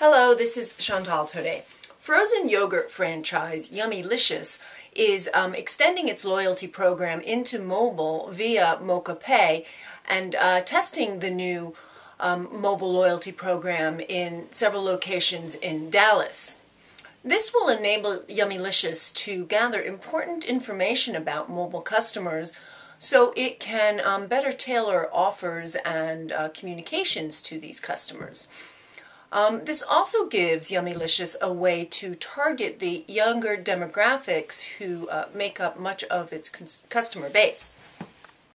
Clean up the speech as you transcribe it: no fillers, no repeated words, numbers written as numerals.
Hello, this is Chantal today. Frozen yogurt franchise Yumilicious is extending its loyalty program into mobile via Mocha Pay and testing the new mobile loyalty program in several locations in Dallas. This will enable Yumilicious to gather important information about mobile customers so it can better tailor offers and communications to these customers. This also gives Yumilicious a way to target the younger demographics who make up much of its customer base.